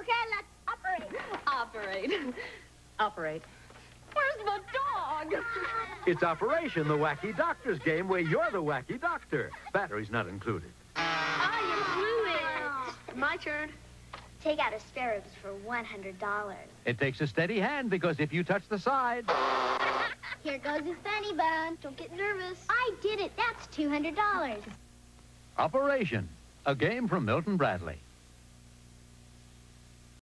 Okay, let's operate. Operate. Operate. Where's the dog? It's Operation, the Wacky Doctor's game where you're the wacky doctor. Batteries not included. Ah, you blew it. My turn. Take out a spare ribs for $100. It takes a steady hand because if you touch the side... Here goes his funny bone. Don't get nervous. I did it. That's $200. Operation, a game from Milton Bradley.